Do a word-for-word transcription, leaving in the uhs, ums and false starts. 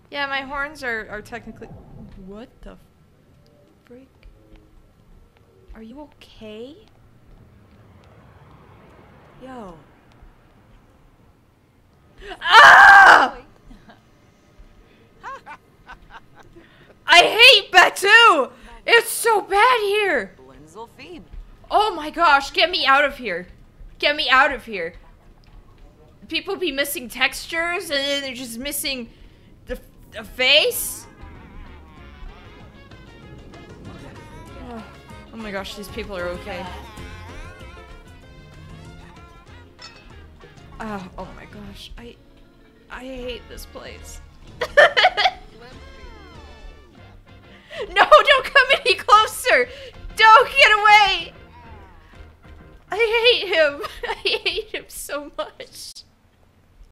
Yeah, my horns are, are technically... What the freak? Are you okay? Yo. Ah! I hate Batuu! It's so bad here! Oh my gosh, get me out of here. Get me out of here. People be missing textures and then they're just missing the, the face. Oh, oh my gosh, these people are okay. Oh, oh my gosh, I I hate this place. No, don't come any closer! Don't get away! I hate him. I hate him so much.